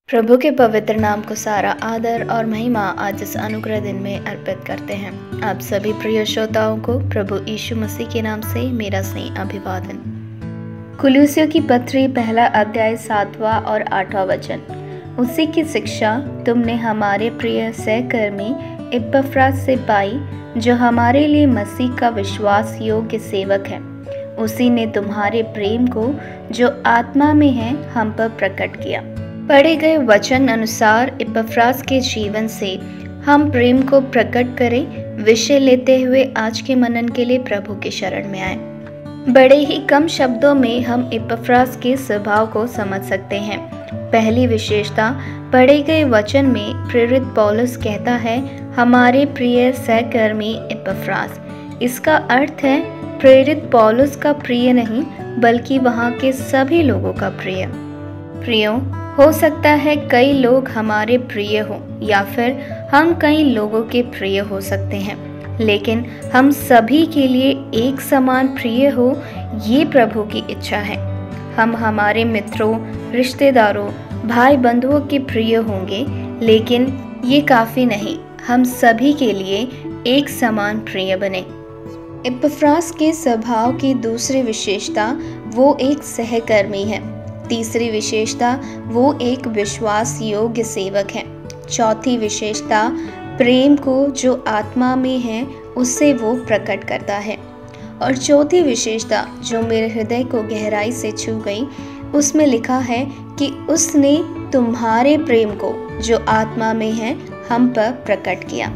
प्रभु के पवित्र नाम को सारा आदर और महिमा आज इस अनुग्रह दिन में अर्पित करते हैं। आप सभी प्रिय श्रोताओं को प्रभु यीशु मसीह के नाम से मेरा स्नेह अभिवादन। कुलुस्सियों की पत्री पहला अध्याय 7वां और 8वां वचन। उसी की शिक्षा तुमने हमारे प्रिय सहकर्मी इपफ्रास से पाई, जो हमारे लिए मसीह का विश्वास योग्य सेवक है। उसी ने तुम्हारे प्रेम को जो आत्मा में है हम पर प्रकट किया। पढ़े गए वचन अनुसार इपफ्रास के जीवन से हम प्रेम को प्रकट करें विषय लेते हुए आज के मनन के लिए प्रभु के शरण में आए। बड़े ही कम शब्दों में हम इपफ्रास के स्वभाव को समझ सकते हैं। पहली विशेषता, पढ़े गए वचन में प्रेरित पौलुस कहता है हमारे प्रिय सहकर्मी इपफ्रास। इसका अर्थ है प्रेरित पौलुस का प्रिय नहीं बल्कि वहाँ के सभी लोगों का प्रियो। हो सकता है कई लोग हमारे प्रिय हो या फिर हम कई लोगों के प्रिय हो सकते हैं, लेकिन हम सभी के लिए एक समान प्रिय हो, ये प्रभु की इच्छा है। हम हमारे मित्रों, रिश्तेदारों, भाई बंधुओं के प्रिय होंगे, लेकिन ये काफी नहीं, हम सभी के लिए एक समान प्रिय बने। इपफ्रास के स्वभाव की दूसरी विशेषता, वो एक सहकर्मी है। तीसरी विशेषता, वो एक विश्वास योग्य सेवक है। चौथी विशेषता, प्रेम को जो आत्मा में है उससे वो प्रकट करता है। और चौथी विशेषता जो मेरे हृदय को गहराई से छू गई, उसमें लिखा है कि उसने तुम्हारे प्रेम को जो आत्मा में है हम पर प्रकट किया।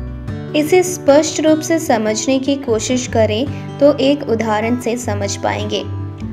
इसे स्पष्ट रूप से समझने की कोशिश करें तो एक उदाहरण से समझ पाएंगे।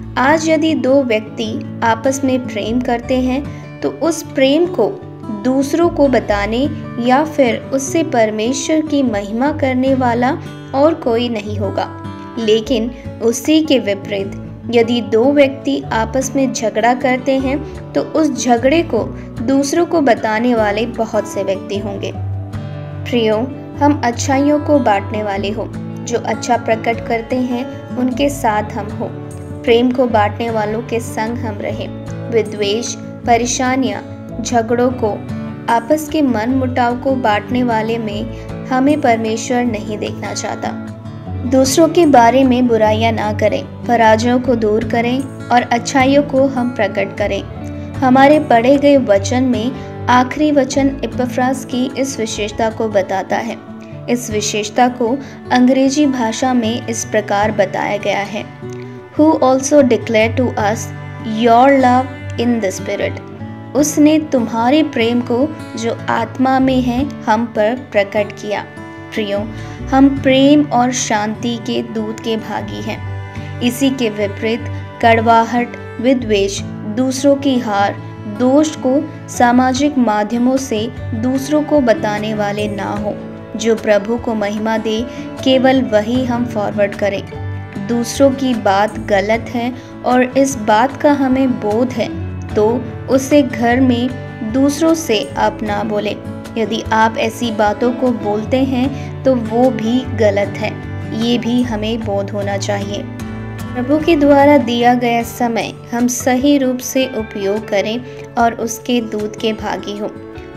आज यदि दो व्यक्ति आपस में प्रेम करते हैं तो उस प्रेम को दूसरों को बताने या फिर उससे परमेश्वर की महिमा करने वाला और कोई नहीं होगा। लेकिन उसी के विपरीत, यदि दो व्यक्ति आपस में झगड़ा करते हैं तो उस झगड़े को दूसरों को बताने वाले बहुत से व्यक्ति होंगे। प्रियो, हम अच्छाइयों को बांटने वाले हो। जो अच्छा प्रकट करते हैं उनके साथ हम हो। प्रेम को बांटने वालों के संग हम रहें। विद्वेष, परेशानियां, झगड़ों को, आपस के मन मुटाव को बांटने वाले में हमें परमेश्वर नहीं देखना चाहता। दूसरों के बारे में बुराइयां ना करें, पराजयों को दूर करें और अच्छाइयों को हम प्रकट करें। हमारे पढ़े गए वचन में आखिरी वचन इपफ्रास की इस विशेषता को बताता है। इस विशेषता को अंग्रेजी भाषा में इस प्रकार बताया गया है, Who also declared to us your love in the Spirit। उसने तुम्हारे प्रेम को जो आत्मा में है हम पर प्रकट किया। प्रियो, हम प्रेम और शांति के दूत के भागी हैं। इसी के विपरीत कड़वाहट, विद्वेष, दूसरों की हार, दोष को सामाजिक माध्यमों से दूसरों को बताने वाले ना हो। जो प्रभु को महिमा दे, केवल वही हम फॉरवर्ड करें। दूसरों की बात गलत है और इस बात का हमें बोध है तो उसे घर में दूसरों से आप ना बोलें। यदि आप ऐसी बातों को बोलते हैं तो वो भी गलत है, ये भी हमें बोध होना चाहिए। प्रभु के द्वारा दिया गया समय हम सही रूप से उपयोग करें और उसके दूत के भागी हों।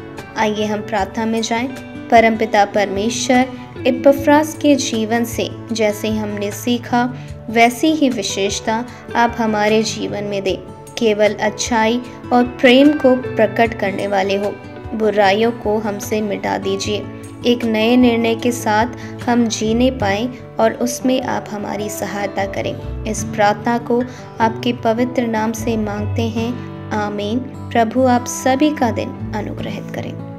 आइए हम प्रार्थना में जाएं। परमपिता परमेश्वर, इपफ्रास के जीवन से जैसे हमने सीखा वैसी ही विशेषता आप हमारे जीवन में दें। केवल अच्छाई और प्रेम को प्रकट करने वाले हो। बुराइयों को हमसे मिटा दीजिए। एक नए निर्णय के साथ हम जीने पाएं और उसमें आप हमारी सहायता करें। इस प्रार्थना को आपके पवित्र नाम से मांगते हैं, आमीन। प्रभु आप सभी का दिन अनुग्रहित करें।